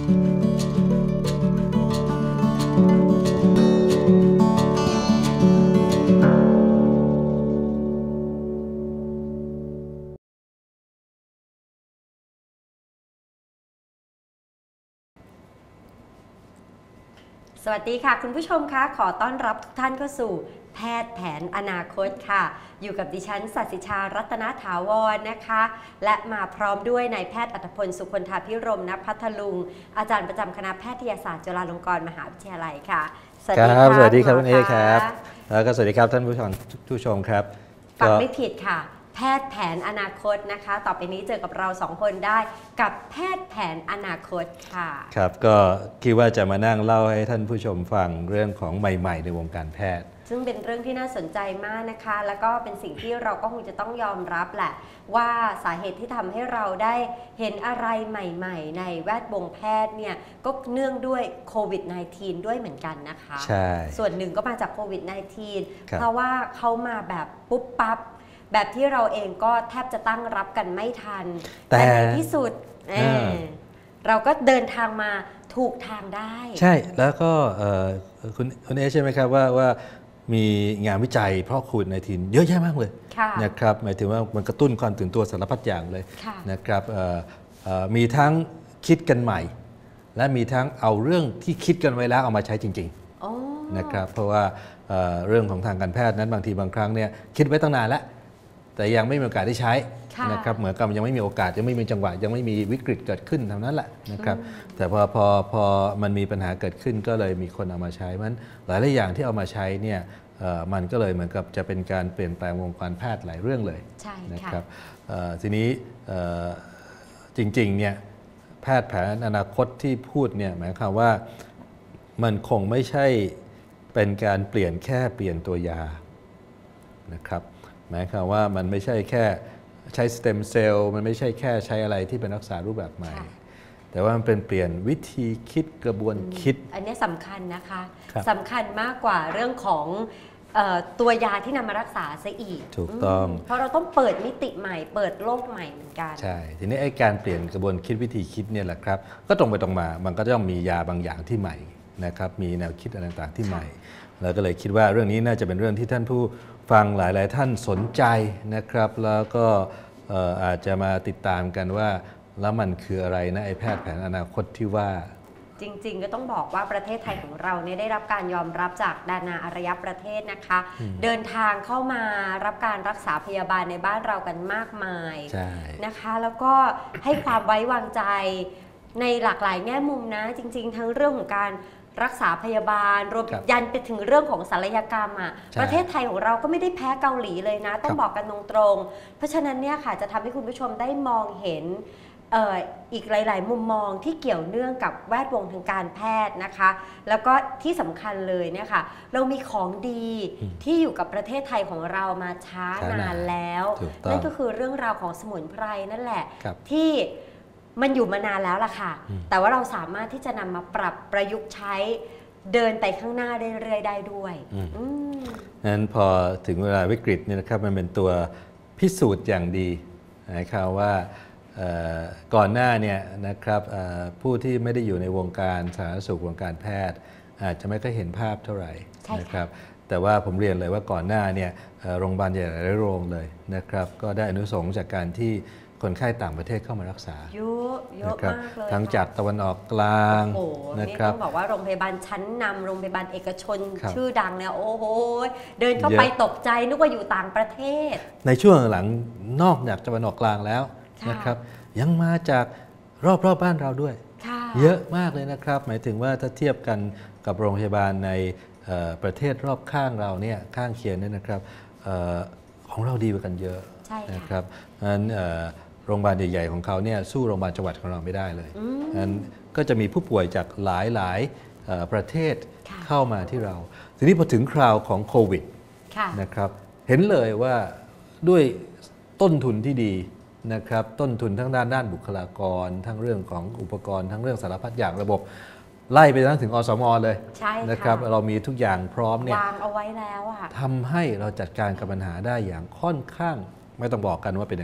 สวัสดีค่ะคุณผู้ชมคะขอต้อนรับทุกท่านเข้าสู่แพทย์แผนอนาคตค่ะอยู่กับดิฉันศศิชารัตนถาวรนะคะและมาพร้อมด้วยนายแพทย์อัตพลสุคนธาภิรมย์ ณ พัทลุงอาจารย์ประจำคณะแพทยศาสตร์จุฬาลงกรณ์มหาวิทยาลัยค่ะสวัสดีครับสวัสดีครับคุณเอครับแล้วก็สวัสดีครับท่านผู้ชมครับฟังไม่ผิดค่ะแพทย์แผนอนาคตนะคะต่อไปนี้เจอกับเราสองคนได้กับแพทย์แผนอนาคตค่ะครับก็คิดว่าจะมานั่งเล่าให้ท่านผู้ชมฟังเรื่องของใหม่ๆในวงการแพทย์ซึ่งเป็นเรื่องที่น่าสนใจมากนะคะแล้วก็เป็นสิ่งที่เราก็คงจะต้องยอมรับแหละว่าสาเหตุที่ทำให้เราได้เห็นอะไรใหม่ๆในแวดวงแพทย์เนี่ยก็เนื่องด้วยโควิด -19 ด้วยเหมือนกันนะคะใช่ส่วนหนึ่งก็มาจากโควิด -19 เพราะว่าเขามาแบบปุ๊บปั๊บแบบที่เราเองก็แทบจะตั้งรับกันไม่ทันแต่ในที่สุดเราก็เดินทางมาถูกทางได้ใช่แล้วก็คุณเอใช่ไหมครับว่ามีงานวิจัยเพราะโควิด-19 เยอะแยะมากเลยนะครับหมายถึงว่ามันกระตุ้นความตื่นตัวสารพัดอย่างเลยนะครับมีทั้งคิดกันใหม่และมีทั้งเอาเรื่องที่คิดกันไว้แล้วเอามาใช้จริงๆนะครับเพราะว่าเรื่องของทางการแพทย์นั้นบางทีบางครั้งเนี่ยคิดไว้ตั้งนานแล้วแต่ยังไม่มีโอกาสได้ใช้นะครับเหมือนกับยังไม่มีโอกาสยังไม่มีจังหวะยังไม่มีวิกฤตเกิดขึ้นเท่านั้นแหละนะครับแต่พอมันมีปัญหาเกิดขึ้นก็เลยมีคนเอามาใช้มันหลายอย่างที่เอามาใช้เนี่ยมันก็เลยเหมือนกับจะเป็นการเปลี่ยนแปลงวงการแพทย์หลายเรื่องเลยนะครับทีนี้จริงๆเนี่ยแพทย์แผนอนาคตที่พูดเนี่ยหมายความว่ามันคงไม่ใช่เป็นการเปลี่ยนตัวยานะครับหมายความว่ามันไม่ใช่แค่ใช้สเต็มเซลล์มันไม่ใช่แค่ใช้อะไรที่เป็นรักษารูปแบบใหม่แต่ว่ามันเป็นเปลี่ยนวิธีคิดกระบวนคิดอันนี้สำคัญนะคะสำคัญมากกว่าเรื่องของตัวยาที่นำมารักษาซะอีกถูกต้องเพราะเราต้องเปิดมิติใหม่เปิดโลกใหม่เหมือนกันใช่ทีนี้ไอ้การเปลี่ยนกระบวนคิดวิธีคิดเนี่ยแหละครับก็ตรงไปตรงมามันก็ต้องมียาบางอย่างที่ใหม่นะครับมีแนวคิดอะไรต่างๆที่ใหม่แล้วก็เลยคิดว่าเรื่องนี้น่าจะเป็นเรื่องที่ท่านผู้ฟังหลายๆท่านสนใจนะครับแล้วก็อาจจะมาติดตามกันว่าแล้วมันคืออะไรนะไอ้แพทย์แผนอนาคตที่ว่าจริงๆก็ต้องบอกว่าประเทศไทยของเราเนี่ยได้รับการยอมรับจากนานาอารยประเทศนะคะเดินทางเข้ามารับการรักษาพยาบาลในบ้านเรากันมากมายนะคะแล้วก็ให้ความไว้วางใจในหลากหลายแง่มุมนะจริงๆทั้งเรื่องของการรักษาพยาบาลรวมยันไปถึงเรื่องของศัลยกรรมอ่ะประเทศไทยของเราก็ไม่ได้แพ้เกาหลีเลยนะต้องบอกกันตรงๆเพราะฉะนั้นเนี่ยค่ะจะทำให้คุณผู้ชมได้มองเห็นอีกหลายๆมุมมองที่เกี่ยวเนื่องกับแวดวงทางการแพทย์นะคะแล้วก็ที่สำคัญเลยเนี่ยค่ะเรามีของดีที่อยู่กับประเทศไทยของเรามาช้านานแล้วนั่นก็คือเรื่องราวของสมุนไพรนั่นแหละที่มันอยู่มานานแล้วล่ะค่ะแต่ว่าเราสามารถที่จะนำมาปรับประยุกต์ใช้เดินไปข้างหน้าได้เรื่อยๆได้ด้วยนั้นพอถึงเวลาวิกฤตเนี่ยนะครับมันเป็นตัวพิสูจน์อย่างดีนะครับว่าก่อนหน้าเนี่ยนะครับผู้ที่ไม่ได้อยู่ในวงการสาธารณสุขวงการแพทย์อาจจะไม่ค่อยเห็นภาพเท่าไหร่นะครับแต่ว่าผมเรียนเลยว่าก่อนหน้าเนี่ยโรงพยาบาลใหญ่หลายโรงเลยนะครับก็ได้อานิสงส์จากการที่คนไข้ต่างประเทศเข้ามารักษาเยอะมากเลยทั้งจากตะวันออกกลางนะครับต้องบอกว่าโรงพยาบาลชั้นนำโรงพยาบาลเอกชนชื่อดังเนี่ยโอ้โหเดินเข้าไปตกใจนึกว่าอยู่ต่างประเทศในช่วงหลังนอกจากตะวันออกกลางแล้วนะครับยังมาจากรอบบ้านเราด้วยเยอะมากเลยนะครับหมายถึงว่าถ้าเทียบกันกับโรงพยาบาลในประเทศรอบข้างเราเนี่ยข้างเคียงเนี่ยนะครับของเราดีกว่ากันเยอะนะครับนั้นโรงพยาบาลใหญ่ๆของเขาเนี่ยสู้โรงพยาบาลจังหวัดของเราไม่ได้เลยนั้นก็จะมีผู้ป่วยจากหลายประเทศเข้ามาที่เราทีนี้พอถึงคราวของโควิดนะครับเห็นเลยว่าด้วยต้นทุนที่ดีนะครับต้นทุนทั้งด้านบุคลากรทั้งเรื่องของอุปกรณ์ทั้งเรื่องสารพัดอย่างระบบไล่ไปถึงอสม.เลยนะครับเรามีทุกอย่างพร้อมเนี่ยวางเอาไว้แล้วอะทำให้เราจัดการกับปัญหาได้อย่างค่อนข้างไม่ต้องบอกกันว่าเป็นยังไง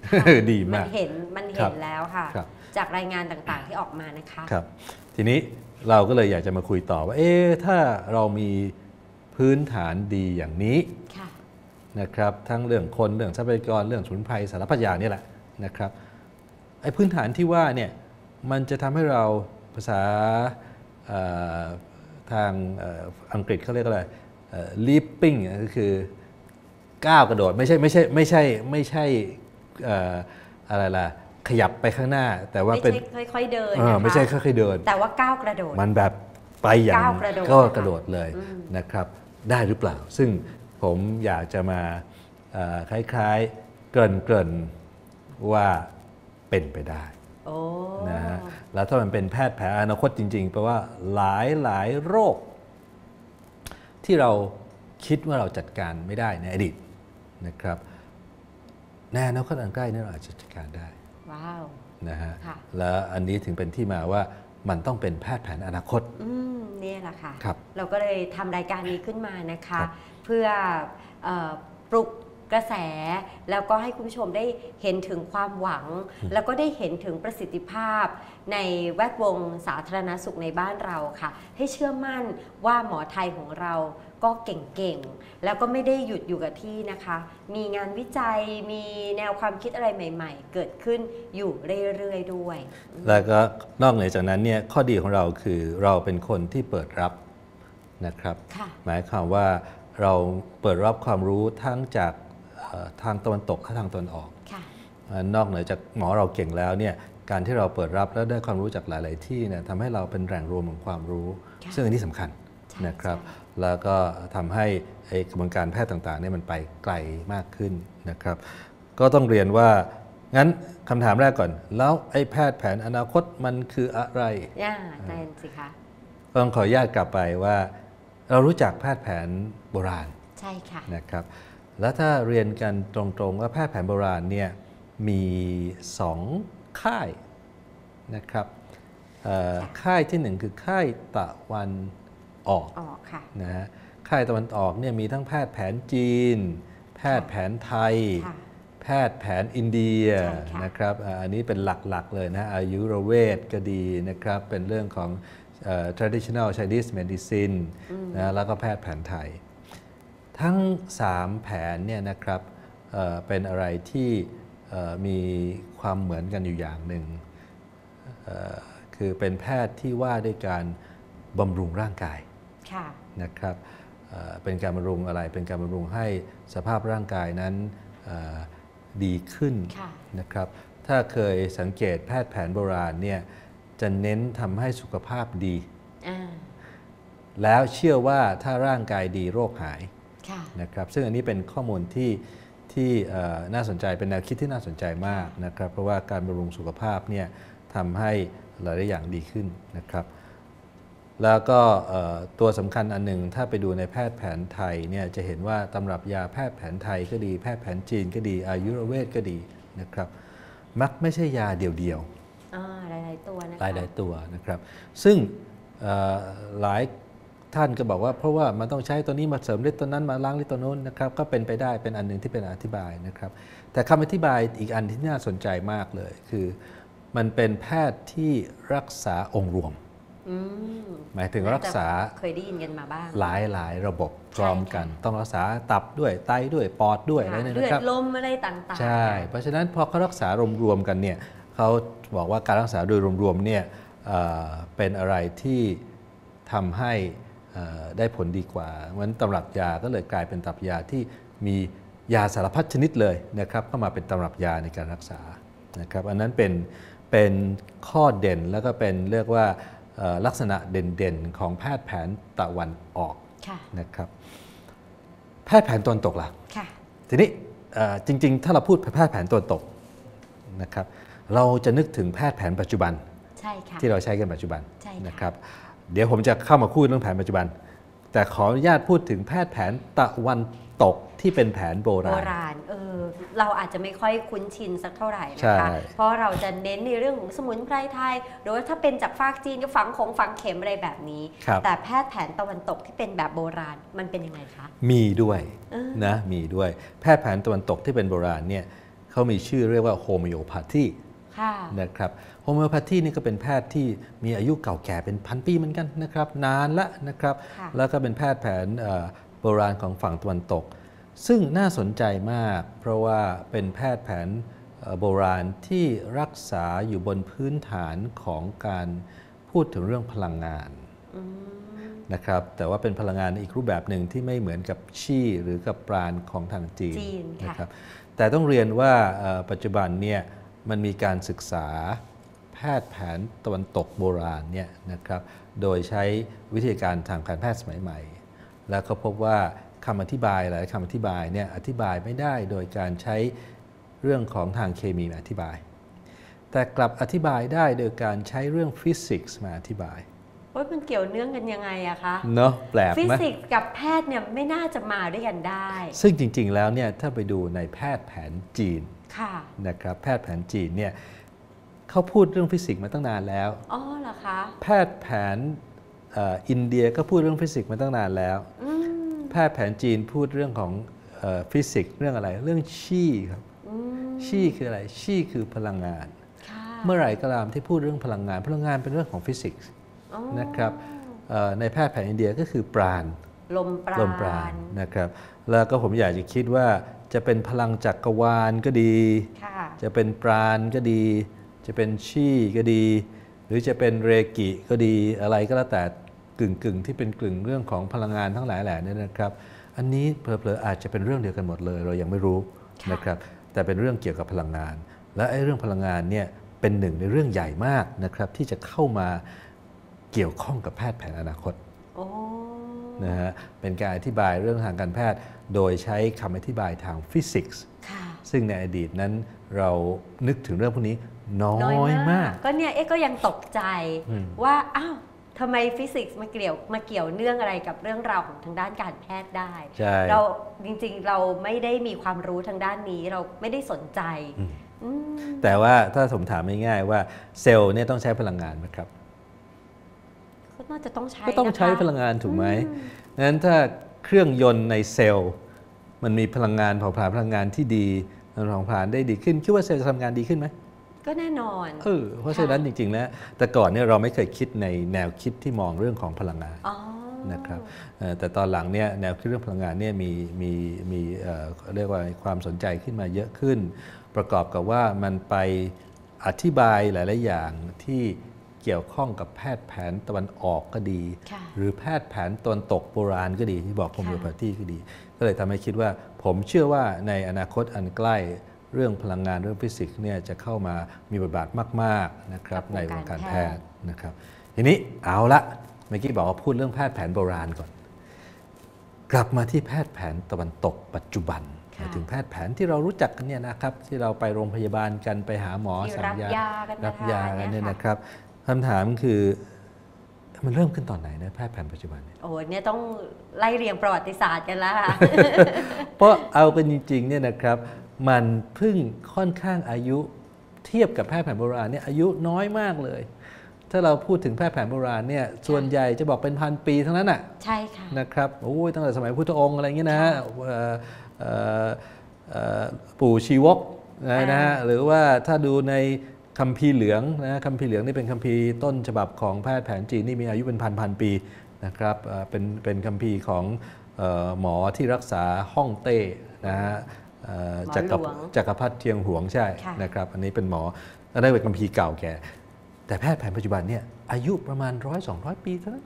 ดีมากมันเห็นแล้วค่ะจากรายงานต่างๆที่ออกมานะคะครับทีนี้เราก็เลยอยากจะมาคุยต่อว่าถ้าเรามีพื้นฐานดีอย่างนี้นะครับทั้งเรื่องคนเรื่องทรัพยากรเรื่องสมุนไพรสารพัดอย่างนี่แหละนะครับไอ้พื้นฐานที่ว่าเนี่ยมันจะทำให้เราภาษาทางอังกฤษเขาเรียกอะไรleaping ก็คือก้าวกระโดดไม่ใช่อะไรล่ะขยับไปข้างหน้าแต่ว่าเป็นค่อยๆเดินนะคะไม่ใช่ค่อยๆเดินแต่ว่าก้าวกระโดดมันแบบไปอย่างก็กระโดดเลยนะครับได้หรือเปล่าซึ่งผมอยากจะมาคล้ายๆเกริ่นว่าเป็นไปได้นะฮะแล้วถ้ามันเป็นแพทย์แผนอนาคตจริงๆแปลว่าหลายโรคที่เราคิดว่าเราจัดการไม่ได้ในอดีตนะครับในอนาคตอันใกล้นี้เราอาจจะจัดการได้ว้าวนะฮะแล้วอันนี้ถึงเป็นที่มาว่ามันต้องเป็นแพทย์แผนอนาคตนี่แหละค่ะเราก็เลยทำรายการนี้ขึ้นมานะคะเพื่อปลุกกระแสแล้วก็ให้คุณผู้ชมได้เห็นถึงความหวังแล้วก็ได้เห็นถึงประสิทธิภาพในแวดวงสาธารณสุขในบ้านเราค่ะให้เชื่อมั่นว่าหมอไทยของเราก็เก่งๆแล้วก็ไม่ได้หยุดอยู่กับที่นะคะมีงานวิจัยมีแนวความคิดอะไรใหม่ๆเกิดขึ้นอยู่เรื่อยๆด้วยแล้วก็นอกเหนือจากนั้นเนี่ยข้อดีของเราคือเราเป็นคนที่เปิดรับนะครับหมายความว่าเราเปิดรับความรู้ทั้งจากทางตะวันตกและทางตะวันออกนอกเหนือจากหมอเราเก่งแล้วเนี่ยการที่เราเปิดรับแล้วได้ความรู้จากหลายๆที่เนี่ยทำให้เราเป็นแหล่งรวมของความรู้ซึ่งอันนี้สำคัญนะครับแล้วก็ทำให้กระบวนการแพทย์ต่างๆเนี่ยมันไปไกลมากขึ้นนะครับก็ต้องเรียนว่างั้นคำถามแรกก่อนแล้วไอ้แพทย์แผนอนาคตมันคืออะไรนั่นสิคะต้องขออนุญาตกลับไปว่าเรารู้จักแพทย์แผนโบราณใช่ค่ะนะครับแล้วถ้าเรียนกันตรงๆว่าแพทย์แผนโบราณเนี่ยมี2ค่ายนะครับค่ายที่1คือค่ายตะวันออกนะฮะค่ายตะวันออกเนี่ยมีทั้งแพทย์แผนจีนแพทย์แผนไทยแพทย์แผนอินเดียนะครับอันนี้เป็นหลักๆเลยนะอายุรเวชก็ดีนะครับเป็นเรื่องของ traditional Chinese medicine นะแล้วก็แพทย์แผนไทยทั้ง3แผนเนี่ยนะครับเป็นอะไรที่มีความเหมือนกันอยู่อย่างหนึ่งคือเป็นแพทย์ที่ว่าด้วยการบำรุงร่างกายนะครับเป็นการบำรุงอะไรเป็นการบำรุงให้สภาพร่างกายนั้นดีขึ้นนะครับถ้าเคยสังเกตแพทย์แผนโบราณเนี่ยจะเน้นทำให้สุขภาพดีแล้วเชื่อว่าถ้าร่างกายดีโรคหายนะครับซึ่งอันนี้เป็นข้อมูลที่น่าสนใจเป็นแนวคิดที่น่าสนใจมากนะครับเพราะว่าการบำรุงสุขภาพเนี่ยทำให้หลายอย่างดีขึ้นนะครับแล้วก็ตัวสำคัญอันหนึ่งถ้าไปดูในแพทย์แผนไทยเนี่ยจะเห็นว่าตำรับยาแพทย์แผนไทยก็ดีแพทย์แผนจีนก็ดีอายุรเวชก็ดีนะครับมักไม่ใช่ยาเดี่ยวๆหลายๆตัวนะคะหลายๆตัวนะครับซึ่งหลายท่านก็บอกว่าเพราะว่ามันต้องใช้ตัวนี้มาเสริมฤทธิ์ตัวนั้นมาล้างฤทธิ์ตัวโน้นนะครับก็เป็นไปได้เป็นอันหนึ่งที่เป็นอธิบายนะครับแต่คำอธิบายอีกอันที่น่าสนใจมากเลยคือมันเป็นแพทย์ที่รักษาองค์รวมหมายถึงรักษาเคยได้ยินกันมาบ้างหลายระบบพร้อมกันต้องรักษาตับด้วยไตด้วยปอดด้วยอะไรนี่นะครับเลือดลมอะไรต่างๆใช่เพราะฉะนั้นพอเขารักษารวมๆกันเนี่ยเขาบอกว่าการรักษาโดยรวมๆเนี่ยเป็นอะไรที่ทำให้ได้ผลดีกว่าเพราะฉะนั้นตำรับยาก็เลยกลายเป็นตำรับยาที่มียาสารพัดชนิดเลยนะครับเข้ามาเป็นตำรับยาในการรักษานะครับอันนั้นเป็นข้อเด่นแล้วก็เป็นเรียกว่าลักษณะเด่นๆของแพทย์แผนตะวันออกนะครับแพทย์แผนตะวันตกล่ะทีนี้จริงๆถ้าเราพูดแพทย์แผนตะวันตกนะครับเราจะนึกถึงแพทย์แผนปัจจุบันที่เราใช้กันปัจจุบันนะครับเดี๋ยวผมจะเข้ามาพูดเรื่องแผนปัจจุบันแต่ขออนุญาตพูดถึงแพทย์แผนตะวันตกที่เป็นแผนโบราณเราอาจจะไม่ค่อยคุ้นชินสักเท่าไหร่นะคะเพราะเราจะเน้นในเรื่องของสมุนไพรไทยหรือว่าถ้าเป็นจากฝากจีนก็ฝังเข็มอะไรแบบนี้แต่แพทย์แผนตะวันตกที่เป็นแบบโบราณมันเป็นยังไงคะมีด้วยนะมีด้วยแพทย์แผนตะวันตกที่เป็นโบราณเนี่ยเขเขามีชื่อเรียกว่าโฮมิโอพาธีนะครับโฮมิโอพาธีนี่ก็เป็นแพทย์ที่มีอายุเก่าแก่เป็นพันปีเหมือนกันนะครับนานละนะครับแล้วก็เป็นแพทย์แผนโบราณของฝั่งตะวันตกซึ่งน่าสนใจมากเพราะว่าเป็นแพทย์แผนโบราณที่รักษาอยู่บนพื้นฐานของการพูดถึงเรื่องพลังงานนะครับแต่ว่าเป็นพลังงานอีกรูปแบบหนึ่งที่ไม่เหมือนกับชี่หรือกับปราณของทางจีนนะครับแต่ต้องเรียนว่าปัจจุบันเนี่ยมันมีการศึกษาแพทย์แผนตะวันตกโบราณเนี่ยนะครับโดยใช้วิธีการทางการแพทย์สมัยใหม่แล้วก็พบว่าคำอธิบายหลายคำอธิบายเนี่ยอธิบายไม่ได้โดยการใช้เรื่องของทางเคมีมาอธิบายแต่กลับอธิบายได้โดยการใช้เรื่องฟิสิกส์มาอธิบายมันเกี่ยวเนื่องกันยังไงอะคะเนาะแปลกไหมฟิสิกส์กับแพทย์เนี่ยไม่น่าจะมาด้วยกันได้ซึ่งจริงๆแล้วเนี่ยถ้าไปดูในแพทย์แผนจีนนะครับแพทย์แผนจีนเนี่ยเขาพูดเรื่องฟิสิกส์มาตั้งนานแล้วอ๋อเหรอคะแพทย์แผนอินเดียก็พูดเรื่องฟิสิกส์มาตั้งนานแล้วแพทย์แผนจีนพูดเรื่องของฟิสิกส์เรื่องอะไรเรื่องชี่ครับชี่คืออะไรชี่คือพลังงานเมื่อไหร่ก็ตามที่พูดเรื่องพลังงานเป็นเรื่องของฟิสิกส์นะครับในแพทย์แผนอินเดียก็คือปราณลมปราณนะครับแล้วก็ผมอยากจะคิดว่าจะเป็นพลังจักรวาลก็ดีจะเป็นปราณก็ดีจะเป็นชี่ก็ดีหรือจะเป็นเรกิก็ดีอะไรก็แล้วแต่กึ่งที่เป็นกึ่งเรื่องของพลังงานทั้งหลายแหล่นี่นะครับอันนี้เผลอๆอาจจะเป็นเรื่องเดียวกันหมดเลยเรายังไม่รู้นะครับแต่เป็นเรื่องเกี่ยวกับพลังงานและไอ้เรื่องพลังงานเนี่ยเป็นหนึ่งในเรื่องใหญ่มากนะครับที่จะเข้ามาเกี่ยวข้องกับแพทย์แผนอนาคตนะฮะเป็นการอธิบายเรื่องทางการแพทย์โดยใช้คำอธิบายทางฟิสิกส์ซึ่งในอดีตนั้นเรานึกถึงเรื่องพวกนี้น้อยมากก็เนี่ยก็ยังตกใจว่าอ้าวทำไมฟิสิกส์มาเกี่ยวเนื่องอะไรกับเรื่องราวของทางด้านการแพทย์ได้เราจริงๆเราไม่ได้มีความรู้ทางด้านนี้เราไม่ได้สนใจแต่ว่าถ้าผมถามง่ายๆว่าเซลล์เนี่ยต้องใช้พลังงานไหมครับก็น่าจะต้องใช้ก็ต้องใช้พลังงานถูกไหมงั้นถ้าเครื่องยนต์ในเซลล์มันมีพลังงานเผาผลาญพลังงานที่ดีเผาผลาญได้ดีขึ้นคิดว่าเซลล์จะทำงานดีขึ้นไหมก็แน่นอนเพราะฉะนั้นจริงๆแล้วแต่ก่อนเนี่ยเราไม่เคยคิดในแนวคิดที่มองเรื่องของพลังงานนะครับแต่ตอนหลังเนี่ยแนวคิดเรื่องพลังงานเนี่ยมีเรียกว่าความสนใจขึ้นมาเยอะขึ้นประกอบกับว่ามันไปอธิบายหลายๆอย่างที่เกี่ยวข้องกับแพทย์แผนตะวันออกก็ดีหรือแพทย์แผนตะวันตกโบราณก็ดีที่บอกโฮมิโอพาธีก็ดีก็เลยทำให้คิดว่าผมเชื่อว่าในอนาคตอันใกล้เรื่องพลังงานเรื่องฟิสิกส์เนี่ยจะเข้ามามีบทบาทมากๆนะครับในวงการแพทย์นะครับทีนี้เอาละเมื่อกี้บอกว่าพูดเรื่องแพทย์แผนโบราณก่อนกลับมาที่แพทย์แผนตะวันตกปัจจุบันหมายถึงแพทย์แผนที่เรารู้จักกันเนี่ยนะครับที่เราไปโรงพยาบาลกันไปหาหมอสั่งยารับยากันเนี่ยนะครับคำถามคือมันเริ่มขึ้นตอนไหนนะแพทย์แผนปัจจุบันเนี่ยต้องไล่เรียงประวัติศาสตร์กันแล้วค่ะเพราะเอากันจริงๆเนี่ยนะครับมันเพิ่งค่อนข้างอายุเทียบกับแพทย์แผนโบราณเนี่ยอายุน้อยมากเลยถ้าเราพูดถึงแพทย์แผนโบราณเนี่ยส่วนใหญ่จะบอกเป็นพันปีทั้งนั้นน่ะใช่ค่ะนะครับโอ้ยตั้งแต่สมัยพุทธองค์อะไรเงี้ยนะปู่ชีวกนะฮะหรือว่าถ้าดูในคัมภีร์เหลืองนะคัมภีร์เหลืองนี่เป็นคัมภีร์ต้นฉบับของแพทย์แผนจีนนี่มีอายุเป็นพันปีนะครับเป็นคัมภีร์ของหมอที่รักษาฮ่องเต้นะฮะจักรพรรดิเทียงหวงใช่นะครับอันนี้เป็นหมออันนั้นเป็นคัมภีร์เก่าแก่แต่แพทย์แผนปัจจุบันเนี่ยอายุประมาณ100-200 ปีเท่านั้น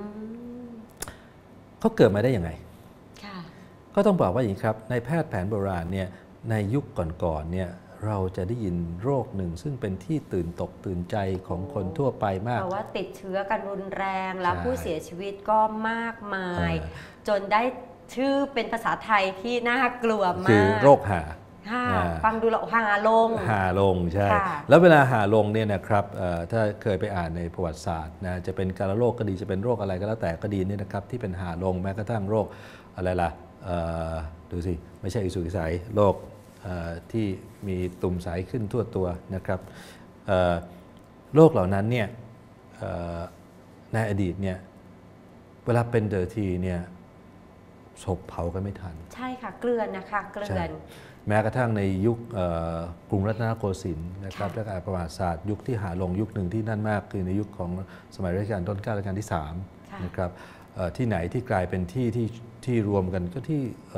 เขาเกิดมาได้ยังไงก็ต้องบอกว่าอย่างนี้ครับในแพทย์แผนโบราณเนี่ยในยุคก่อนๆเนี่ยเราจะได้ยินโรคหนึ่งซึ่งเป็นที่ตื่นตกตื่นใจของคนทั่วไปมากเพราะว่าติดเชื้อกันรุนแรงแล้วผู้เสียชีวิตก็มากมายจนได้ชื่อเป็นภาษาไทยที่น่ากลัวมากคือโรคหาฟังดูแล้วหาลงใช่แล้วเวลาหาลงเนี่ยนะครับถ้าเคยไปอ่านในประวัติศาสตร์นะจะเป็นกาฬโรคก็ดีจะเป็นโรคอะไรก็แล้วแต่ก็ดีเนี่ยนะครับที่เป็นหาลงแม้กระทั่งโรคอะไรล่ะดูสิไม่ใช่อิสุกอิสัยโรคที่มีตุ่มใสขึ้นทั่วตัวนะครับโรคเหล่านั้นเนี่ยในอดีตเนี่ยเวลาเป็นทีเนี่ยศพเผากันไม่ทันใช่ค่ะเกลือนนะคะเกลือนแม้กระทั่งในยุคกรุงรัตนโกสินทร์นะครับและการประวัติศาสตร์ยุคที่หาลงยุคหนึ่งที่นั่นมากคือในยุคของสมัยรัชกาลต้น9รัชกาลที่3นะครับที่ไหนที่กลายเป็นที่รวมกันก็ที่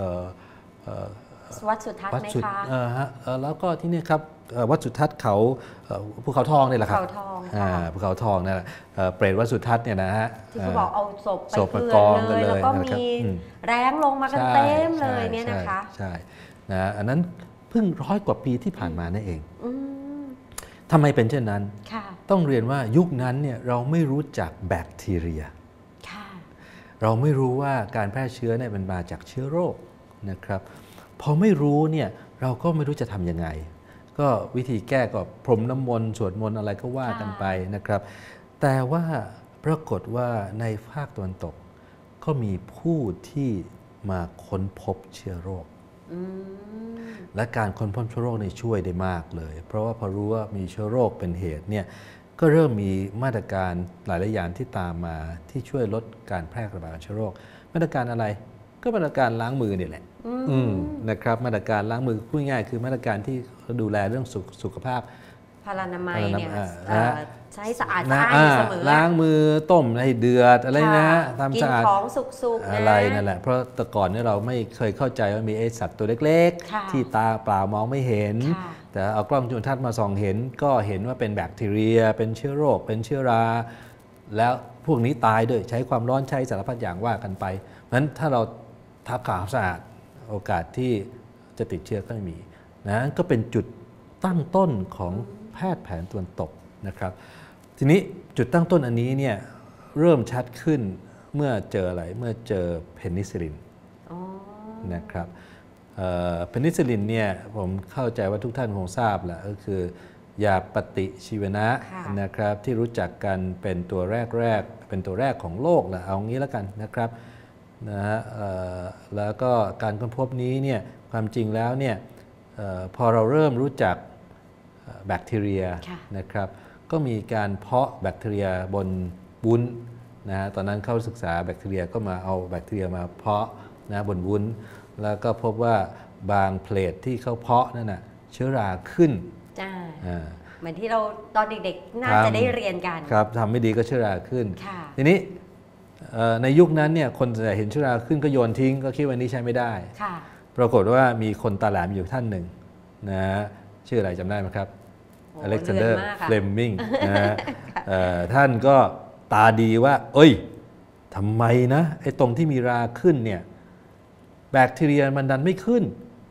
วัดสุทัศน์ไหมคะแล้วก็ที่นี่ครับวัดสุทัศน์เขาภูเขาทองนี่แหละครับภูเขาทองนั่นแหละเปรตวัดสุทัศน์เนี่ยนะฮะที่เขาบอกเอาศพไปเกลื่อนเลยแล้วก็มีแร้งลงมากันเต็มเลยเนี่ยนะคะใช่นะอันนั้นเพิ่ง100 กว่าปีที่ผ่านมานั่นเองทำไมเป็นเช่นนั้นต้องเรียนว่ายุคนั้นเนี่ยเราไม่รู้จักแบคทีเรียเราไม่รู้ว่าการแพร่เชื้อเนี่ยมันมาจากเชื้อโรคนะครับพอไม่รู้เนี่ยเราก็ไม่รู้จะทำยังไงก็วิธีแก้ก็พรมน้ำมนต์สวดมนต์อะไรก็ว่ากันไปนะครับแต่ว่าปรากฏว่าในภาคตะวันตกก็มีผู้ที่มาค้นพบเชื้อโรคและการค้นพบเชื้อโรคนี่ช่วยได้มากเลยเพราะว่าพอรู้ว่ามีเชื้อโรคเป็นเหตุเนี่ยก็เริ่มมีมาตรการหลายอย่างที่ตามมาที่ช่วยลดการแพร่ระบาดของเชื้อโรคมาตรการอะไรก็มาตรการล้างมือนี่แหละนะครับมาตรการล้างมือพูดง่ายคือมาตรการที่ดูแลเรื่องสุขภาพพลานามัยเนี่ยใช้สะอาดเสมอล้างมือต้มให้เดือดอะไรนะทำสะอาดกินของสุกๆอะไรนั่นแหละเพราะแต่ก่อนเนี่ยเราไม่เคยเข้าใจว่ามีไอสัตว์ตัวเล็กๆที่ตาเปล่ามองไม่เห็นแต่เอากล้องจุลทรรศน์มาส่องเห็นก็เห็นว่าเป็นแบคทีเรียเป็นเชื้อโรคเป็นเชื้อราแล้วพวกนี้ตายด้วยใช้ความร้อนใช้สารพัดอย่างว่ากันไปเพราะฉะนั้นถ้าเราทับขาวสะอาดโอกาสที่จะติดเชื้อก็ไม่มีนะก็เป็นจุดตั้งต้นของแพทย์แผนตะวันตกนะครับทีนี้จุดตั้งต้นอันนี้เนี่ยเริ่มชัดขึ้นเมื่อเจออะไรเมื่อเจอเพนิซิลลินนะครับเพนิซิลลินเนี่ยผมเข้าใจว่าทุกท่านคงทราบแหละก็คือยาปฏิชีวนะนะครับที่รู้จักกันเป็นตัวแรกเป็นตัวแรกของโลกแหละเอางี้แล้วกันนะครับนะฮะแล้วก็การค้นพบนี้เนี่ยความจริงแล้วเนี่ยพอเราเริ่มรู้จักแบคทีเรียนะครับก็มีการเพาะแบคทีเรียบนวุ้นนะฮะตอนนั้นเข้าศึกษาแบคทีเรียก็มาเอาแบคทีเรียมาเพาะนะบนวุ้นแล้วก็พบว่าบางเพลทที่เขาเพาะนั่นน่ะเชื้อราขึ้นเหมือนที่เราตอนเด็กๆน่าจะได้เรียนกันครับทำไม่ดีก็เชื้อราขึ้นทีนี้ในยุคนั้นเนี่ยคนจะเห็นเชื้อราขึ้นก็โยนทิ้งก็คิดว่านี้ใช้ไม่ได้ปรากฏว่ามีคนตาแหลมอยู่ท่านหนึ่งนะชื่ออะไรจำได้ไหมครับอเล็กซานเดอร์เฟลมิงนะท่านก็ตาดีว่าเอ้ยทำไมนะไอ้ตรงที่มีราขึ้นเนี่ยแบคทีเรียมันดันไม่ขึ้น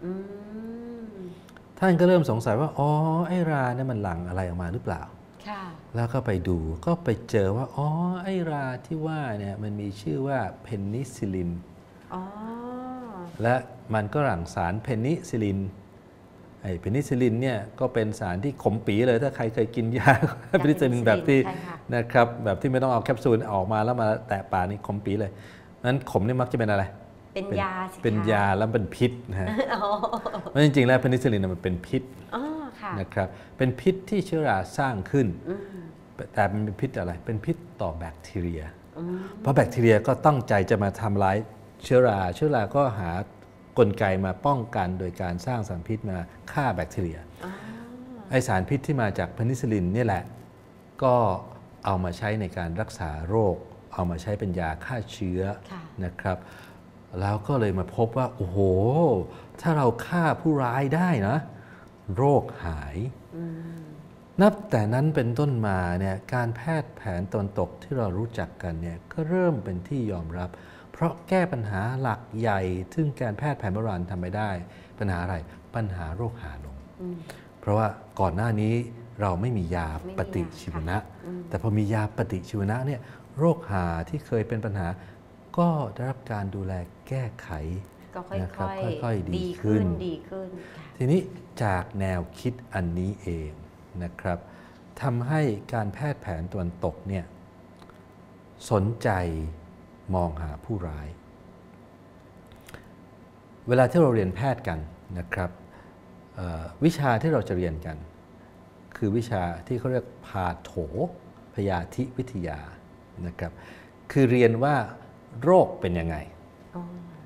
ท่านก็เริ่มสงสัยว่าอ๋อไอ้ราเนี่ยมันหลั่งอะไรออกมาหรือเปล่าแล้วก็ไปดูก็ไปเจอว่าอ๋อไอ้ราที่ว่าเนี่ยมันมีชื่อว่าเพนิซิลลินและมันก็หลั่งสารเพนิซิลลินเพนิซิลลินเนี่ยก็เป็นสารที่ขมปีเลยถ้าใครเคยกินยาเพนิซิลลินแบบที่นะครับแบบที่ไม่ต้องเอาแคปซูลออกมาแล้วมาแตะปากนี่ขมปีเลยนั้นขมนี่มักจะเป็นอะไรเป็นยาเป็นยาแล้วเป็นพิษนะฮะเพราะจริงๆแล้วเพนิซิลลินมันเป็นพิษนะครับเป็นพิษที่เชื้อราสร้างขึ้นแต่มันเป็นพิษอะไรเป็นพิษต่อแบคทีเรียเพราะแบคทีเรียก็ตั้งใจจะมาทำร้ายเชื้อราก็หากลไกมาป้องกันโดยการสร้างสารพิษมาฆ่าแบคทีเรียไอสารพิษที่มาจากเพนิซิลลินนี่แหละก็เอามาใช้ในการรักษาโรคเอามาใช้เป็นยาฆ่าเชื้อนะครับแล้วก็เลยมาพบว่าโอ้โหถ้าเราฆ่าผู้ร้ายได้นะโรคหายนับแต่นั้นเป็นต้นมาเนี่ยการแพทย์แผนตะวันตกที่เรารู้จักกันเนี่ยก็เริ่มเป็นที่ยอมรับเพราะแก้ปัญหาหลักใหญ่ซึ่งการแพทย์แผนโบราณทำไม่ได้ปัญหาอะไรปัญหาโรคหาลงเพราะว่าก่อนหน้านี้เราไม่มียาปฏิชีวนะแต่พอมียาปฏิชีวนะเนี่ยโรคหาที่เคยเป็นปัญหาก็ได้รับการดูแลแก้ไขก็ค่อยๆดีขึ้นทีนี้จากแนวคิดอันนี้เองนะครับทำให้การแพทย์แผนตะวันตกเนี่ยสนใจมองหาผู้ร้ายเวลาที่เราเรียนแพทย์กันนะครับวิชาที่เราจะเรียนกันคือวิชาที่เขาเรียกพาโถพยาธิวิทยานะครับคือเรียนว่าโรคเป็นยังไง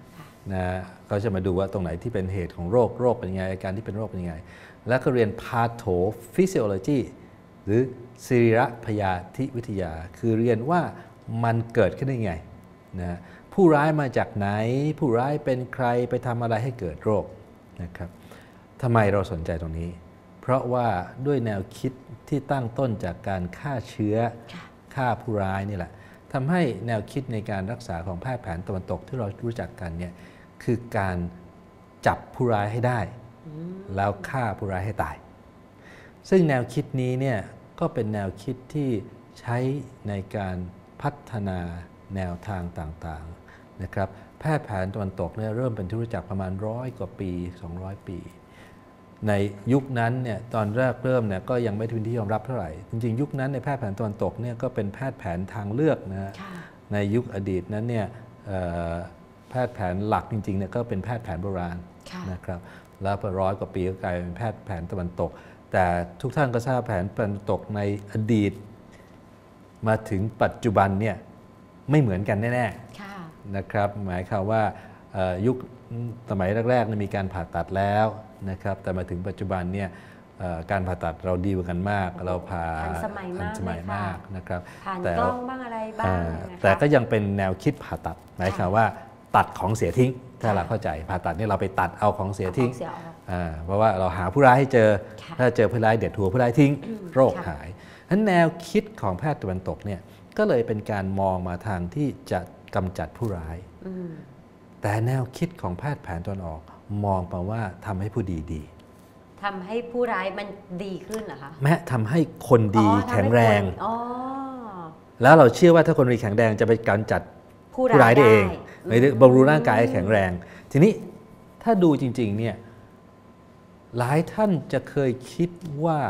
นะก็จะมาดูว่าตรงไหนที่เป็นเหตุของโรคเป็นยังไงอาการที่เป็นโรคเป็นยังไงแล้วก็เรียน Pathophysiology หรือศิริพยาธิวิทยาคือเรียนว่ามันเกิดขึ้นได้ไงนะผู้ร้ายมาจากไหนผู้ร้ายเป็นใครไปทำอะไรให้เกิดโรคนะครับทำไมเราสนใจตรงนี้เพราะว่าด้วยแนวคิดที่ตั้งต้นจากการฆ่าเชื้อฆ่าผู้ร้ายนี่แหละทำให้แนวคิดในการรักษาของแพทย์แผนตะวันตกที่เรารู้จักกันเนี่ยคือการจับผู้ร้ายให้ได้แล้วฆ่าผู้ร้ายให้ตายซึ่งแนวคิดนี้เนี่ยก็เป็นแนวคิดที่ใช้ในการพัฒนาแนวทางต่างๆนะครับแพทย์แผนตะวันตกเนี่ยเริ่มเป็นที่รู้จักประมาณ100 กว่าปี200 ปีในยุคนั้นเนี่ยตอนแรกเริ่มเนี่ยก็ยังไม่เป็นที่ยอมรับเท่าไหร่จริงๆยุคนั้นในแพทย์แผนตะวันตกเนี่ยก็เป็นแพทย์แผนทางเลือกนะในยุคอดีตนั้นเนี่ยแพทย์แผนหลักจริงๆเนี่ยก็เป็นแพทย์แผนโบราณนะครับแล้วพอ100 กว่าปีก็กลายเป็นแพทย์แผนตะวันตกแต่ทุกท่านก็ทราบแผนตะวันตกในอดีตมาถึงปัจจุบันเนี่ยไม่เหมือนกันแน่ๆนะครับหมายความว่ายุคสมัยแรกๆมีการผ่าตัดแล้วนะครับแต่มาถึงปัจจุบันเนี่ยการผ่าตัดเราดีกว่ากันมากเราผ่าทันสมัยมากนะครับผ่านกล้องบ้างอะไรบ้างแต่ก็ยังเป็นแนวคิดผ่าตัดหมายความว่าตัดของเสียทิ้งถ้าเราเข้าใจผ่าตัดนี่เราไปตัดเอาของเสียทิ้งเพราะว่าเราหาผู้ร้ายให้เจอถ้าเจอผู้ร้ายเด็ดหัวผู้ร้ายทิ้งโรคหายนั้นแนวคิดของแพทย์ตะวันตกเนี่ยก็เลยเป็นการมองมาทางที่จะกำจัดผู้ร้ายแต่แนวคิดของแพทย์แผนตะวันออกมองไปว่าทำให้ผู้ดีดีทำให้ผู้ร้ายมันดีขึ้นเหรอคะแม้ทำให้คนดีแข็งแรงแล้วเราเชื่อว่าถ้าคนดีแข็งแรงจะไปกำจัดผู้ร้ายได้เองบำรุงร่างกายให้แข็งแรงทีนี้ถ้าดูจริงๆเนี่ยหลายท่านจะเคยคิดว่า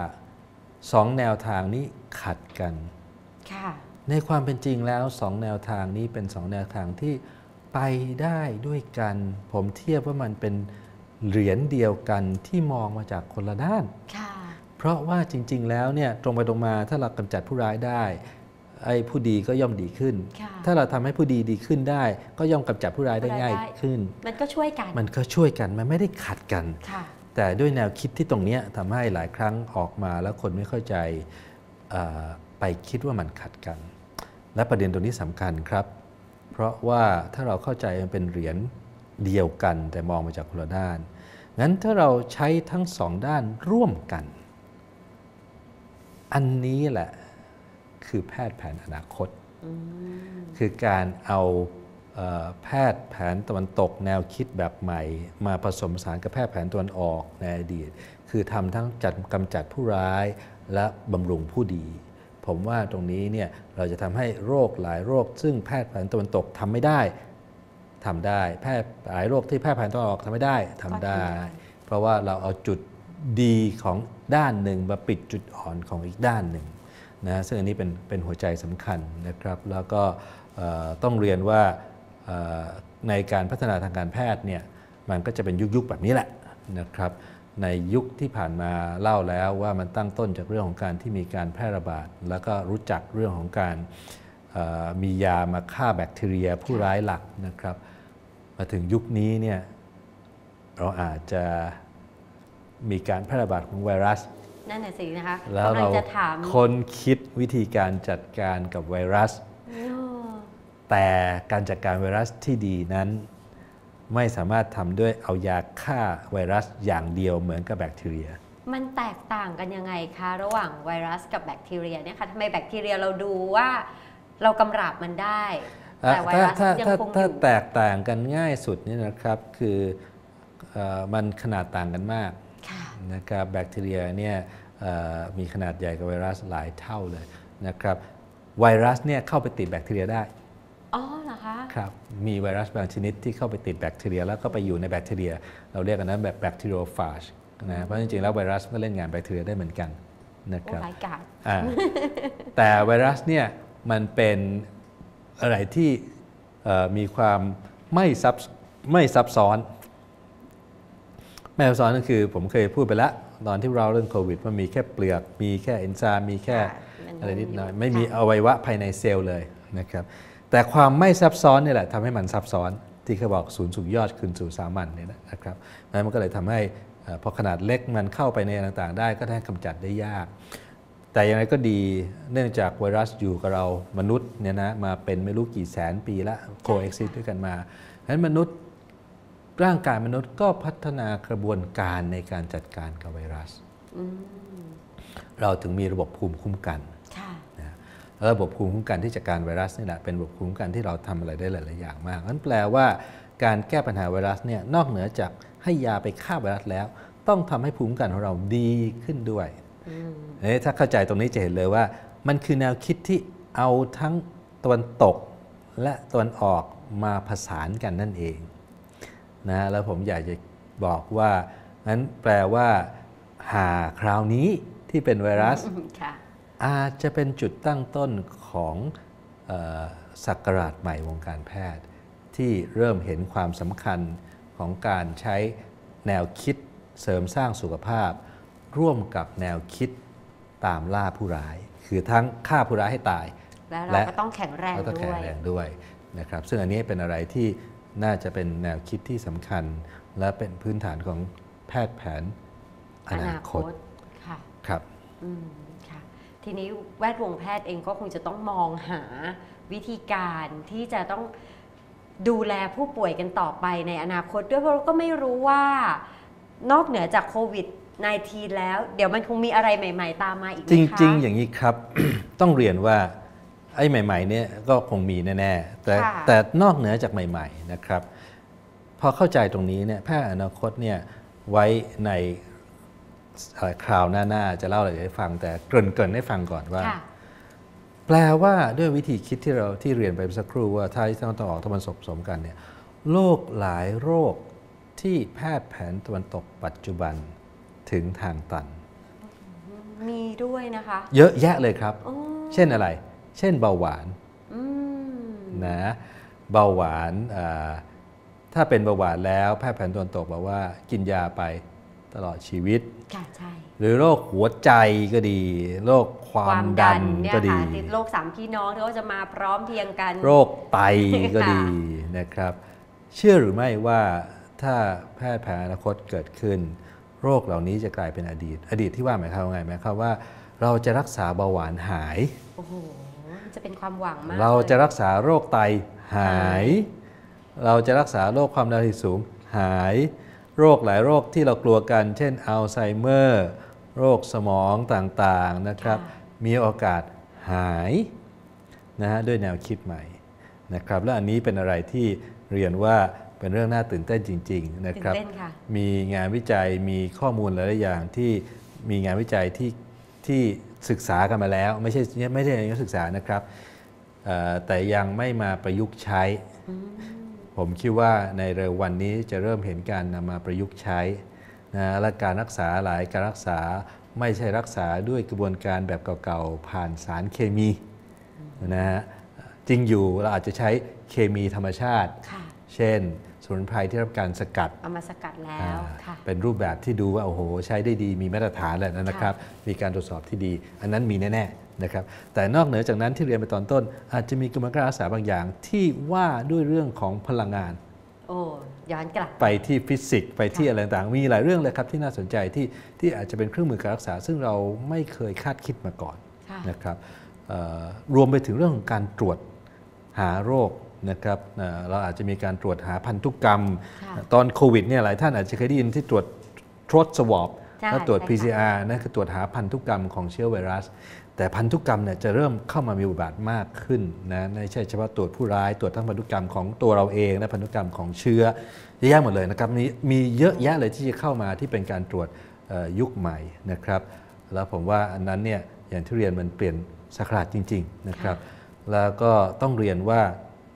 2 แนวทางนี้ขัดกันในความเป็นจริงแล้ว2 แนวทางนี้เป็น2 แนวทางที่ไปได้ด้วยกันผมเทียบว่ามันเป็นเหรียญเดียวกันที่มองมาจากคนละด้านเพราะว่าจริงๆแล้วเนี่ยตรงไปตรงมาถ้าเรากำจัดผู้ร้ายได้ไอ้ผู้ดีก็ย่อมดีขึ้นถ้าเราทำให้ผู้ดีดีขึ้นได้ก็ย่อมกำจัดผู้ร้ายได้ง่ายขึ้นมันก็ช่วยกันมันไม่ได้ขัดกันแต่ด้วยแนวคิดที่ตรงนี้ทำให้หลายครั้งออกมาแล้วคนไม่เข้าใจไปคิดว่ามันขัดกันและประเด็นตรงนี้สำคัญครับเพราะว่าถ้าเราเข้าใจมันเป็นเหรียญเดียวกันแต่มองมาจากคนละด้านงั้นถ้าเราใช้ทั้ง2 ด้านร่วมกันอันนี้แหละคือแพทย์แผนอนาคตคือการเอาแพทย์แผนตะวันตกแนวคิดแบบใหม่มาผสมผสานกับแพทย์แผนตะวันออกในอดีตคือทำทั้งกำจัดผู้ร้ายและบำรุงผู้ดีผมว่าตรงนี้เนี่ยเราจะทำให้โรคหลายโรคซึ่งแพทย์แผนตะวันตกทำไม่ได้แพทย์หลายโรคที่แพทย์แผนตะวันออกทำไม่ได้ทำได้เพราะว่าเราเอาจุดดีของด้านหนึ่งมาปิดจุดอ่อนของอีกด้านหนึ่งนะซึ่งอันนี้เป็นหัวใจสำคัญนะครับแล้วก็ต้องเรียนว่าในการพัฒนาทางการแพทย์เนี่ยมันก็จะเป็นยุคแบบนี้แหละนะครับในยุคที่ผ่านมาเล่าแล้วว่ามันตั้งต้นจากเรื่องของการที่มีการแพร่ระบาดแล้วก็รู้จักเรื่องของการมียามาฆ่าแบคทีเรียผู้ร้ายหลักนะครับมาถึงยุคนี้เนี่ยเราอาจจะมีการแพร่ระบาดของไวรัสนั่นแหละสินะคะแล้วเราคนคิดวิธีการจัดการกับไวรัสแต่การจัดการไวรัสที่ดีนั้นไม่สามารถทำด้วยเอายาฆ่าไวรัสอย่างเดียวเหมือนกับแบคทีเรียมันแตกต่างกันยังไงคะระหว่างไวรัสกับแบคทีเรียเนี่ยค่ะทำไมแบคทีเรียเราดูว่าเรากำราบมันได้แต่ไวรัสยังคงอยู่ถ้าแตกต่างกันง่ายสุดนี่นะครับคือมันขนาดต่างกันมากนะครับแบคทีเรียเนี่ยมีขนาดใหญ่กว่าไวรัสหลายเท่าเลยนะครับไวรัสเนี่ยเข้าไปติดแบคทีเรียได้อ๋อเหรอคะครับมีไวรัสบางชนิดที่เข้าไปติดแบคทีเรียแล้วก็ไปอยู่ในแบคทีเรียเราเรียกกันนั้นแบบแบคทีโรฟาจนะเพราะจริงๆแล้วไวรัสก็เล่นงานแบคทีเรียได้เหมือนกันนะครับแต่ไวรัสเนี่ยมันเป็นอะไรที่มีความไม่ซับซ้อนก็คือผมเคยพูดไปแล้วตอนที่เราเรื่องโควิดว่ามีแค่เปลือกมีแค่เอนไซม์มีแค่อะไรนิดหน่อยไม่มีอวัยวะภายในเซลล์เลยนะครับแต่ความไม่ซับซ้อนนี่แหละทำให้มันซับซ้อนที่เขาบอกศูนย์สูงยอดคืนสู่สามัญเนี่ยนะครับนั้นมันก็เลยทำให้พอขนาดเล็กมันเข้าไปในต่างๆได้ก็ได้กำจัดได้ยากแต่อย่างไรก็ดีเนื่องจากไวรัสอยู่กับเรามนุษย์เนี่ยนะมาเป็นไม่รู้กี่แสนปีละโคเอ็กซิสด้วยกันมาฉะนั้นมนุษย์ร่างกายมนุษย์ก็พัฒนากระบวนการในการจัดการกับไวรัสเราถึงมีระบบภูมิคุ้มกันนะระบบภูมิคุ้มกันที่จัดการไวรัสนี่แหละเป็นระบบภูมิคุ้มกันที่เราทำอะไรได้หลายๆอย่างมากนั่นแปลว่าการแก้ปัญหาไวรัสเนี่ยนอกเหนือจากให้ยาไปฆ่าไวรัสแล้วต้องทำให้ภูมิคุ้มกันของเราดีขึ้นด้วยถ้าเข้าใจตรงนี้จะเห็นเลยว่ามันคือแนวคิดที่เอาทั้งตะวันตกและตะวันออกมาผสานกันนั่นเองนะแล้วผมอยากจะบอกว่านั้นแปลว่าหาคราวนี้ที่เป็นไวรัสอาจจะเป็นจุดตั้งต้นของศักราชใหม่วงการแพทย์ที่เริ่มเห็นความสำคัญของการใช้แนวคิดเสริมสร้างสุขภาพร่วมกับแนวคิดตามล่าผู้ร้ายคือทั้งฆ่าผู้ร้ายให้ตายและเราก็ต้องแข็งแรงด้วยนะครับซึ่งอันนี้เป็นอะไรที่น่าจะเป็นแนวคิดที่สำคัญและเป็นพื้นฐานของแพทย์แผนอนาคตค่ะครับค่ะทีนี้แวดวงแพทย์เองก็คงจะต้องมองหาวิธีการที่จะต้องดูแลผู้ป่วยกันต่อไปในอนาคตด้วยเพราะเราก็ไม่รู้ว่านอกเหนือจากโควิด-19 แล้วเดี๋ยวมันคงมีอะไรใหม่ๆตามมาอีกไหมคะจริงๆอย่างนี้ครับ ต้องเรียนว่าไอ้ใหม่ๆเนี่ยก็คงมีแน่ๆแต่นอกเหนือจากใหม่ๆนะครับพอเข้าใจตรงนี้เนี่ยแพทย์อนาคตเนี่ยไว้ในคราวหน้าจะเล่าอะไรให้ฟังแต่เกริ่นให้ฟังก่อนว่าแปลว่าด้วยวิธีคิดที่เรียนไปสักครู่ว่าถ้าที่ต้องออกถ้ามันสมกันเนี่ยโรคหลายโรคที่แพทย์แผนตะวันตกปัจจุบันถึงทางตันมีด้วยนะคะเยอะแยะเลยครับเช่นอะไรเช่นเบาหวานนะเบาหวานถ้าเป็นเบาหวานแล้วแพทย์แผนตะวันตกบอกว่ากินยาไปตลอดชีวิตหรือโรคหัวใจก็ดีโรคความดันก็ดีติดโรค3พี่น้องที่จะมาพร้อมเพียงกันโรคไตก็ดีนะครับเชื่อหรือไม่ว่าถ้าแพทย์แผนอนาคตเกิดขึ้นโรคเหล่านี้จะกลายเป็นอดีตที่ว่าหมายความว่าไงหมายความว่าเราจะรักษาเบาหวานหายโอ้โหจะเป็นความหวังมากเราจะรักษาโรคไตหายเราจะรักษาโรคความดันโลหิตสูงหายโรคหลายโรคที่เรากลัวกันเช่นอัลไซเมอร์โรคสมองต่างๆนะครับมีโอกาสหายนะฮะด้วยแนวคิดใหม่นะครับและอันนี้เป็นอะไรที่เรียนว่าเป็นเรื่องน่าตื่นเต้นจริงๆนะครับมีงานวิจัยมีข้อมูลหลายๆอย่างที่มีงานวิจัยที่ศึกษากันมาแล้วไม่ใช่ยังศึกษานะครับแต่ยังไม่มาประยุกต์ใช้ผมคิดว่าในเร็ววันนี้จะเริ่มเห็นการนำมาประยุกต์ใช้นะและการรักษาหลายการรักษาไม่ใช่รักษาด้วยกระบวนการแบบเก่าๆผ่านสารเคมีนะฮะจริงอยู่เราอาจจะใช้เคมีธรรมชาติเช่นสมุนไพรที่รับการสกัดเอามาสกัดแล้วเป็นรูปแบบที่ดูว่าโอ้โหใช้ได้ดีมีมาตรฐานแล้วนะครับมีการตรวจสอบที่ดีอันนั้นมีแน่ๆนะครับแต่นอกเหนือจากนั้นที่เรียนไปตอนต้นอาจจะมีกระบวนการรักษาบางอย่างที่ว่าด้วยเรื่องของพลังงานย้อนกลับไปที่ฟิสิกส์ไปที่อะไรต่างๆมีหลายเรื่องเลยครับที่น่าสนใจที่อาจจะเป็นเครื่องมือการรักษาซึ่งเราไม่เคยคาดคิดมาก่อนนะครับรวมไปถึงเรื่องของการตรวจหาโรคนะครับเราอาจจะมีการตรวจหาพันธุกรรมตอนโควิดเนี่ยหลายท่านอาจจะเคยได้ยินที่ตรวจทดสวอปและตรวจ PCR นั่นคือตรวจหาพันธุกรรมของเชื้อไวรัสแต่พันธุกรรมเนี่ยจะเริ่มเข้ามามีบทบาทมากขึ้นนะไม่ใช่เฉพาะตรวจผู้ร้ายตรวจทั้งพันธุกรรมของตัวเราเองและพันธุกรรมของเชื้อเยอะแยะหมดเลยนะครับมีเยอะแยะเลยที่จะเข้ามาที่เป็นการตรวจยุคใหม่นะครับแล้วผมว่าอันนั้นเนี่ยอย่างที่เรียนมันเปลี่ยนศักราชจริงๆนะครับแล้วก็ต้องเรียนว่า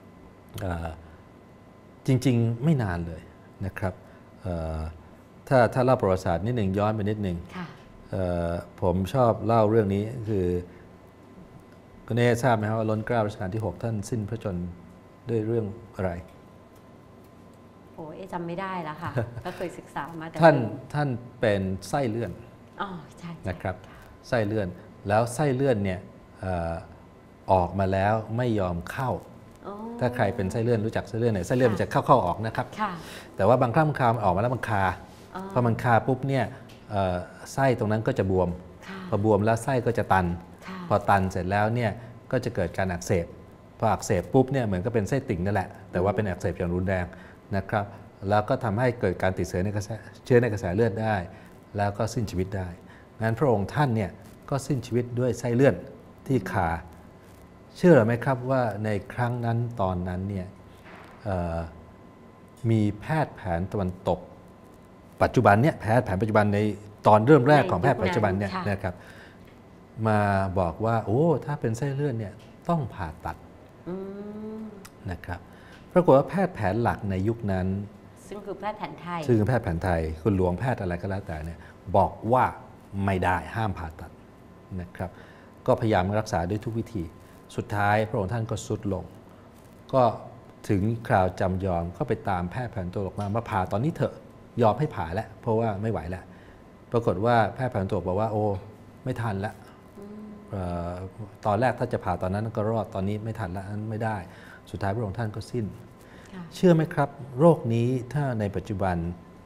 จริงๆไม่นานเลยนะครับถ้าเล่าประวัติศาสตร์นิดหนึ่งย้อนไปนิดหนึ่งผมชอบเล่าเรื่องนี้คือคุณเอทราบไหมครับว่าล้นเกล้ารัชกาลที่ 6ท่านสิ้นพระชนม์ด้วยเรื่องอะไรโอ้จำไม่ได้แล้วค่ะก็เคยศึกษามาแต่ท่านเป็นไส้เลื่อนใช่นะครับไส้เลื่อนแล้วไส้เลื่อนเนี่ยออกมาแล้วไม่ยอมเข้าถ้าใครเป็นไส้เลื่อนรู้จักไส้เลื่อนเนี่ยไส้เลื่อนมันจะเข้าออกนะครับแต่ว่าบางครั้งบางคราวมันออกมาแล้วมันคาพอมันคาปุ๊บเนี่ยไส้ตรงนั้นก็จะบวมพอบวมแล้วไส้ก็จะตันพอตันเสร็จแล้วเนี่ยก็จะเกิดการอักเสบพออักเสบปุ๊บเนี่ยเหมือนก็เป็นไส้ติ่งนั่นแหละแต่ว่าเป็นอักเสบอย่างรุนแรงนะครับแล้วก็ทำให้เกิดการติดเชื้อในกระแสเลือดได้แล้วก็สิ้นชีวิตได้งั้นพระองค์ท่านเนี่ยก็สิ้นชีวิตด้วยไส้เลื่อนที่ขาเชื่อหรือไม่ครับว่าในครั้งนั้นตอนนั้นเนี่ยมีแพทย์แผนตะวันตกปัจจุบันเนี่ยแพทย์แผนปัจจุบันในตอนเริ่มแรกของแพทย์ปัจจุบันเนี่ยนะครับมาบอกว่าโอ้ถ้าเป็นไส้เลื่อนเนี่ยต้องผ่าตัดนะครับปรากฏว่าแพทย์แผนหลักในยุคนั้นซึ่งคือแพทย์แผนไทยคุณหลวงแพทย์อะไรก็แล้วแต่เนี่ยบอกว่าไม่ได้ห้ามผ่าตัดนะครับก็พยายามรักษาด้วยทุกวิธีสุดท้ายพระองค์ท่านก็ทรุดลงก็ถึงคราวจำยอมก็ไปตามแพทย์แผนตะวันตกมาผ่าตอนนี้เถอะยอมให้ผ่าแล้วเพราะว่าไม่ไหวแล้วปรากฏว่าแพทย์แผนตะวันตกบอกว่าโอ้ไม่ทันแล้วตอนแรกถ้าจะผ่าตอนนั้นก็รอดตอนนี้ไม่ทันแล้วไม่ได้สุดท้ายพระองค์ท่านก็สิ้นเชื่อไหมครับโรคนี้ถ้าในปัจจุบัน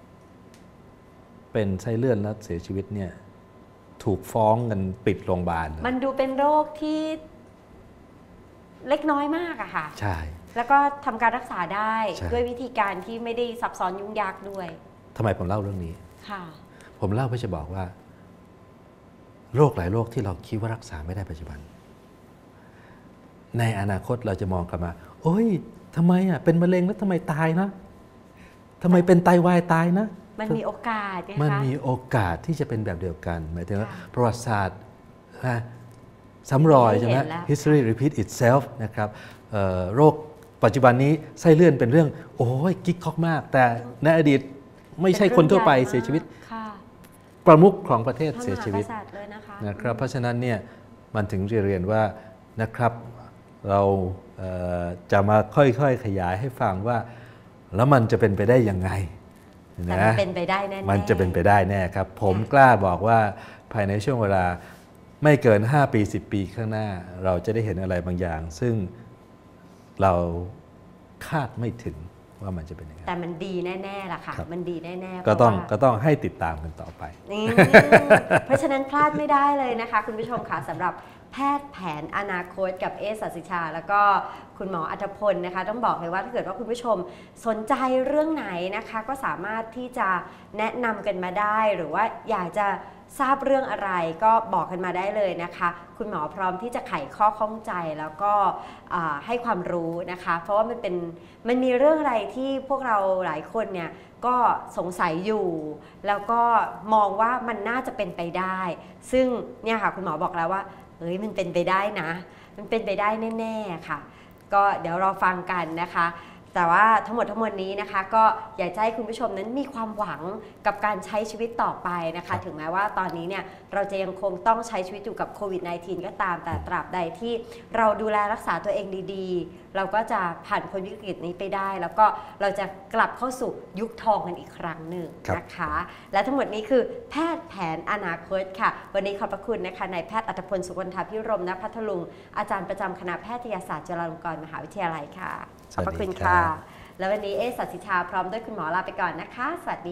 เป็นไส้เลื่อนแล้วเสียชีวิตเนี่ยถูกฟ้องกันปิดโรงพยาบาลมันดูเป็นโรคที่เล็กน้อยมากอะค่ะใช่แล้วก็ทำการรักษาได้ด้วยวิธีการที่ไม่ได้ซับซ้อนยุ่งยากด้วยทำไมผมเล่าเรื่องนี้ค่ะผมเล่าเพื่อจะบอกว่าโรคหลายโรคที่เราคิดว่ารักษาไม่ได้ปัจจุบันในอนาคตเราจะมองกลับมาโอ้ยทำไมอ่ะเป็นมะเร็งแล้วทำไมตายนะทำไมเป็นไตวายตายนะมันมีโอกาสมันมีโอกาสที่จะเป็นแบบเดียวกันหมายถึงว่าประวัติศาสตร์ซ้ำรอยใช่ไหม history repeat itself นะครับโรคปัจจุบันนี้ไส้เลื่อนเป็นเรื่องโอ้ยกิ๊กก๊อกมากแต่ในอดีตไม่ใช่คนทั่วไปเสียชีวิตประมุขของประเทศเสียชีวิตนะครับเพราะฉะนั้นเนี่ยมันถึงเรียนว่านะครับเราจะมาค่อยๆขยายให้ฟังว่าแล้วมันจะเป็นไปได้ยังไงนะมันเป็นไปได้แน่มันจะเป็นไปได้แน่ครับผมกล้าบอกว่าภายในช่วงเวลาไม่เกิน5 ปี10 ปีข้างหน้าเราจะได้เห็นอะไรบางอย่างซึ่งเราคาดไม่ถึงว่ามันจะเป็นยังไงแต่มันดีแน่ๆล่ะค่ะมันดีแน่ๆก็ต้องให้ติดตามกันต่อไปเพราะฉะนั้นพลาดไม่ได้เลยนะคะคุณผู้ชมค่ะสำหรับแพทย์แผนอนาคตกับสัสิชาแล้วก็คุณหมออัธพลนะคะต้องบอกเลยว่าถ้าเกิดว่าคุณผู้ชมสนใจเรื่องไหนนะคะก็สามารถที่จะแนะนำกันมาได้หรือว่าอยากจะทราบเรื่องอะไรก็บอกกันมาได้เลยนะคะคุณหมอพร้อมที่จะไขข้อข้องใจแล้วก็ให้ความรู้นะคะเพราะว่ามันมีเรื่องอะไรที่พวกเราหลายคนเนี่ยก็สงสัยอยู่แล้วก็มองว่ามันน่าจะเป็นไปได้ซึ่งเนี่ยค่ะคุณหมอบอกแล้วว่ามันเป็นไปได้นะมันเป็นไปได้แน่ๆค่ะก็เดี๋ยวรอฟังกันนะคะแต่ว่าทั้งหมดทั้งมวลนี้นะคะก็อยากให้คุณผู้ชมนั้นมีความหวังกับการใช้ชีวิตต่อไปนะคะถึงแม้ว่าตอนนี้เนี่ยเราจะยังคงต้องใช้ชีวิตอยู่กับโควิด -19 ก็ตามแต่ตราบใดที่เราดูแลรักษาตัวเองดีๆเราก็จะผ่านพ้นวิกฤตนี้ไปได้แล้วก็เราจะกลับเข้าสู่ยุคทองกันอีกครั้งหนึ่งนะคะและทั้งหมดนี้คือแพทย์แผนอนาคตค่ะวันนี้ขอบพระคุณนะคะนายแพทย์อัธพล สุวรรณพิรม ณ พัทลุงอาจารย์ประจำคณะแพทยศาสตร์จุฬาลงกรณ์มหาวิทยาลัยค่ะขอบพระคุณค่ะแล้ววันนี้สัสิชาพร้อมด้วยคุณหมอลาไปก่อนนะคะสวัสดี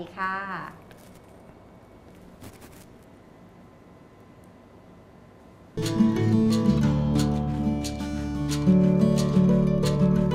ค่ะ